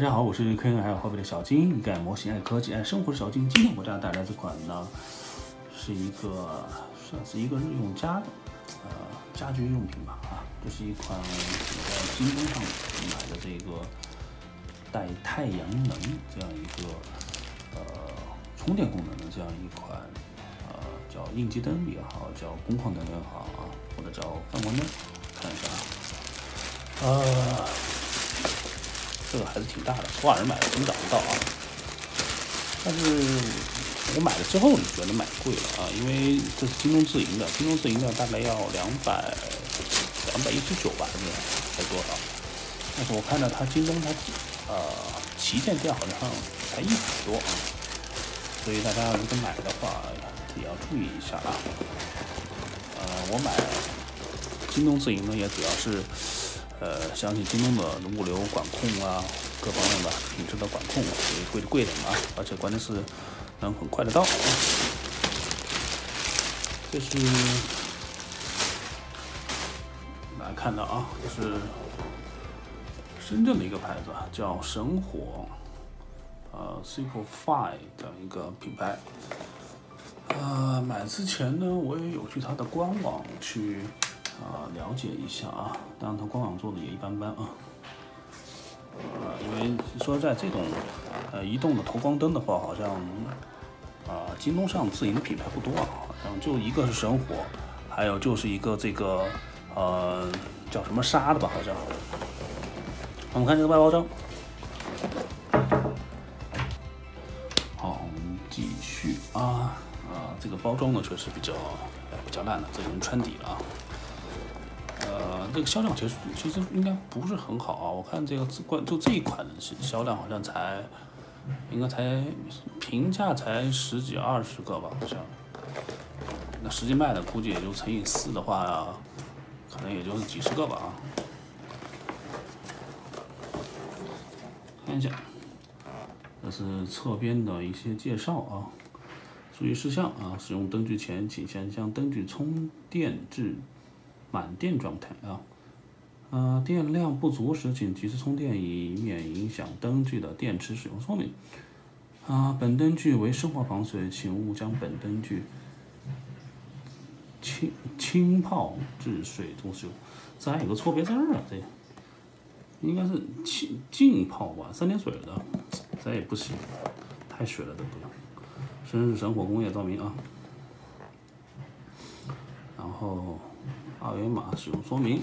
家好，我是科研爱好会的小金，爱模型、爱科技、爱生活的小金。今天我给大家带来这款呢，是一个算是一个日用家居用品吧这是一款我在京东上买的这个带太阳能这样一个充电功能的这样一款叫应急灯也好，叫工况灯也好或者叫泛光灯，看一下这个还是挺大的，多少人买的真找不到但是我买了之后你觉得买贵了因为这是京东自营的，京东自营的大概要219吧，才多少？但是我看到它京东旗舰店好像才100多所以大家如果买的话也要注意一下我买京东自营呢，也主要是相信京东的物流管控各方面的品质的管控，所以贵点而且关键是能很快的到这是大家看到这是深圳的一个牌子叫神火Superfly 这样一个品牌买之前呢，我也有去它的官网去了解一下当然它官网做的也一般般因为说在这种移动的投光灯的话，好像京东上自营的品牌不多好像就一个是神火，还有就是一个这个叫什么沙的吧，好像。我们看这个外包装。好，我们继续这个包装呢确实比较烂了，这已经穿底了这个销量其实应该不是很好我看这个就这一款的销量好像应该才评价才10几20个吧，好像。那实际卖的估计也就乘以4的话可能也就是几十个吧看一下，这是侧边的一些介绍注意事项使用灯具前，请先将灯具充电至满电状态电量不足时，请及时充电，以免影响灯具的电池使用寿命。本灯具为生活防水，请勿将本灯具浸泡至水中使用。这还有个错别字这应该是浸泡吧，3点水的，这也不行，太水了，这不用。深神火工业照明然后2维码使用说明。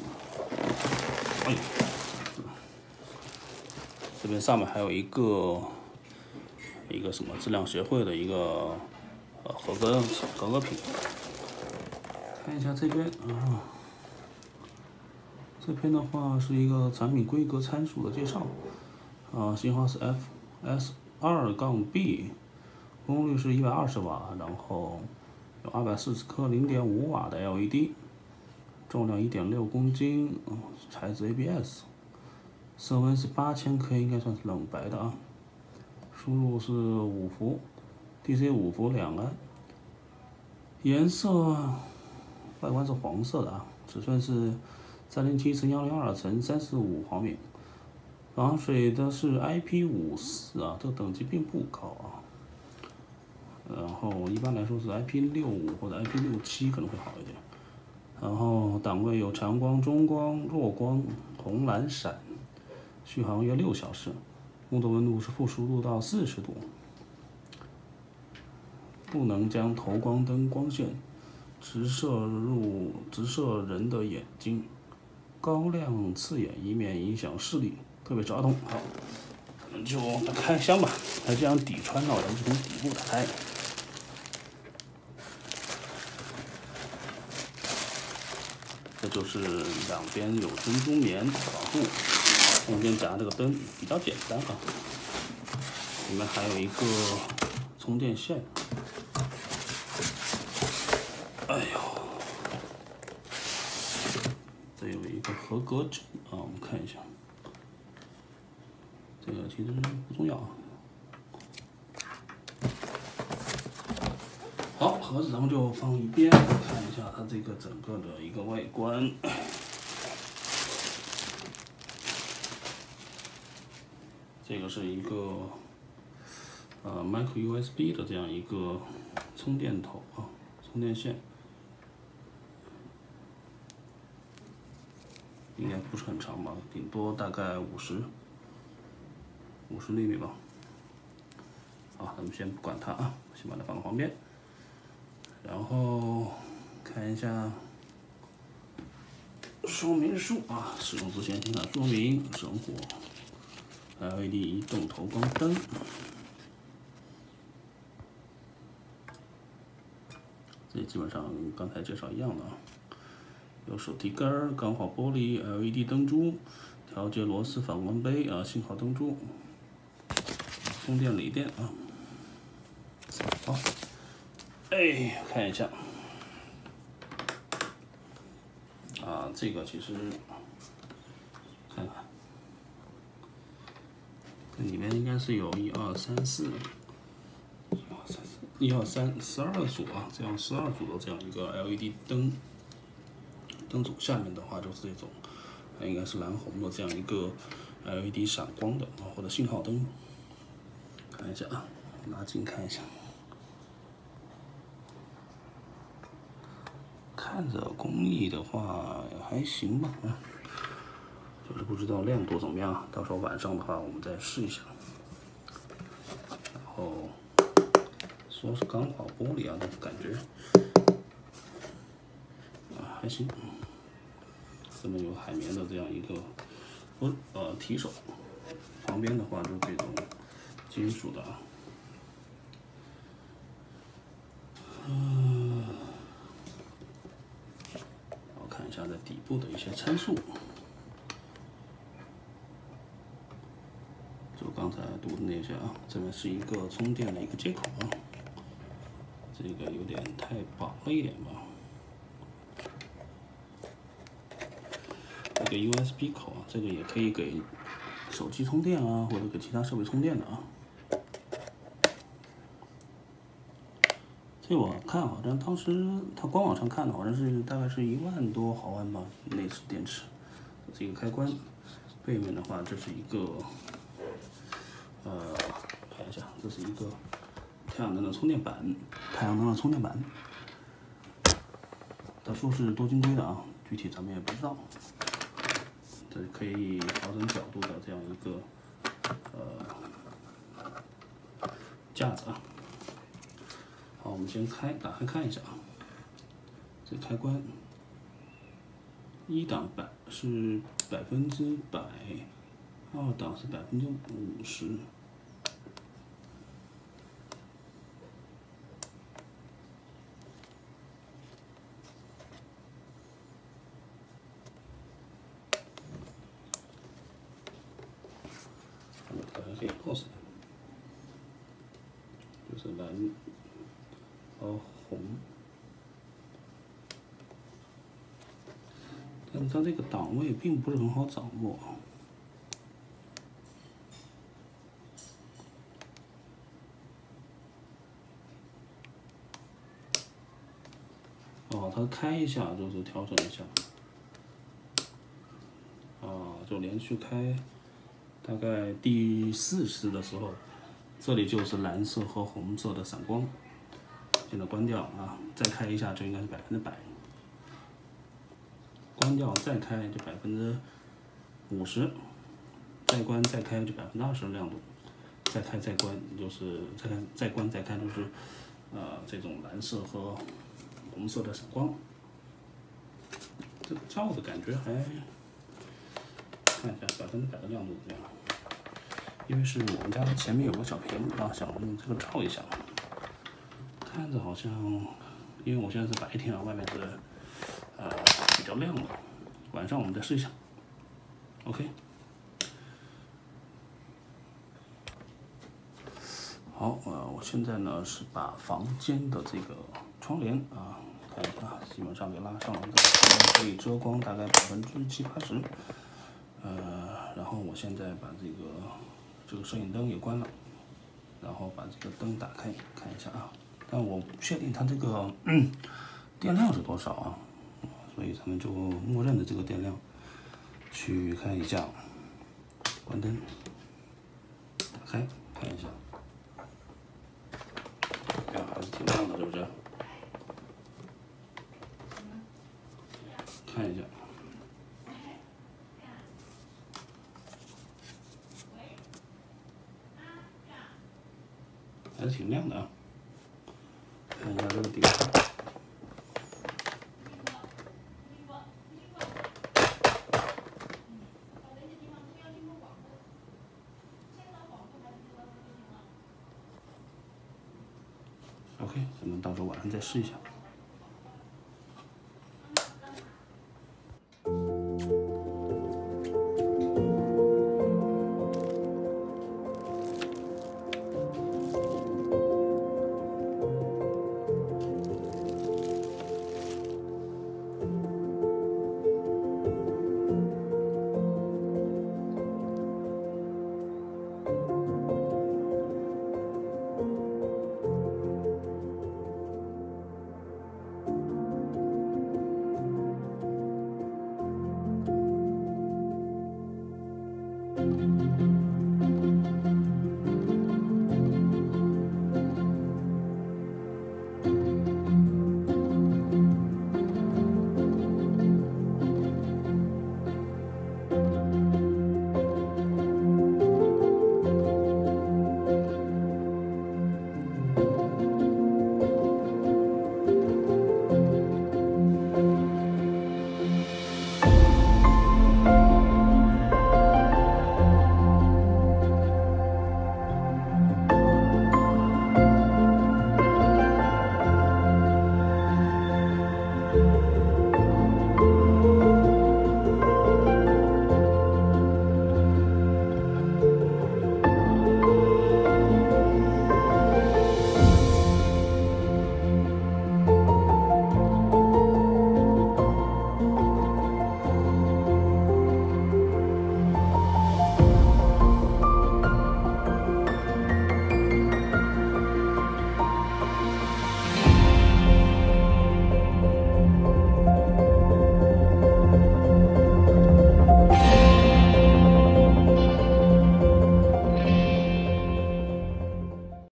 这边上面还有一个什么质量协会的一个合格品。看一下这边这边的话是一个产品规格参数的介绍型号是 FS2-B， 功率是120瓦，然后有240颗0.5瓦的 LED， 重量1.6公斤材质 ABS， 色温是8000K， 应该算是冷白的输入是5伏 DC 5伏2安，颜色外观是黄色的尺寸是307×1022×35毫米，防水的是 IP54这个等级并不高然后一般来说是 IP65或者 IP67可能会好一点。然后档位有强光、中光、弱光、红、蓝、闪，续航约6小时，工作温度是负10度到40度，不能将投光灯光线直射人的眼睛，高亮刺眼，以免影响视力，特别是儿童。好，我们就打开箱吧，它这样底穿咱们就从底部打开。这就是两边有珍珠棉保护，中间夹这个灯比较简单里面还有一个充电线。这有一个合格证我们看一下，这个其实不重要好，盒子咱们就放一边，看一下它这个整个的一个外观。 这个是一个micro USB 的这样一个充电头啊，充电线，应该不是很长吧，顶多大概50厘米吧。好，咱们先不管它啊，先把它放到旁边，然后看一下说明书啊，使用之前请看说明，生活 LED 移动头光灯。这基本上跟刚才介绍一样的啊，有手提杆、钢化玻璃、LED 灯珠、调节螺丝反光杯啊、信号灯珠、充电锂电啊。好，哎，看一下啊，这个其实看看，这里面应该是有1、2、3、4。1、2、3、12组啊，这样12组的这样一个 LED 灯组，下面的话就是这种，应该是蓝红的这样一个 LED 闪光的啊，或者信号灯。看一下啊，拿近看一下，看着工艺的话还行吧啊，就是不知道亮度怎么样，到时候晚上的话我们再试一下。然后。说是钢化玻璃啊，但是感觉啊还行。这边有海绵的这样一个提手，旁边的话就是这种金属的啊。我看一下在底部的一些参数，就刚才读的那些啊，这边是一个充电的一个接口啊。这个有点太薄了一点吧。这个 USB 口啊，这个也可以给手机充电啊，或者给其他设备充电的啊。这我看好像当时它官网上看的好像是大概是1万多毫安吧，内置电池。这个开关，背面的话这是一个看一下，这是一个太阳能的充电板，他说是多晶硅的啊，具体咱们也不知道。这可以调整角度的这样一个架子啊。好，我们先打开看一下啊。这开关，1档是100%，2档是50%。可以 pause， 就是蓝和红，但是它这个档位并不是很好掌握。哦，它开一下就是调整一下，就连续开。大概第4次的时候，这里就是蓝色和红色的闪光。现在关掉啊，再开一下就应该是100%。关掉再开就50%，再关再开就20%的亮度，再开再关就是再关再开就是这种蓝色和红色的闪光。这个照的感觉还。看一下100%的亮度怎么样？因为是我们家前面有个小屏啊，想用这个照一下。看着好像，因为我现在是白天啊，外面是比较亮的，晚上我们再试一下。OK。好，我现在呢是把房间的这个窗帘啊，看一下，基本上给拉上了，可以遮光大概70%、80%。然后我现在把这个摄影灯也关了，然后把这个灯打开看一下啊。但我不确定它这个电量是多少啊，所以咱们就默认的这个电量去看一下。关灯。 开看一下，呀，还是挺亮的，是不是？看一下，还是挺亮的啊。看一下这个顶。OK，咱们到时候晚上再试一下。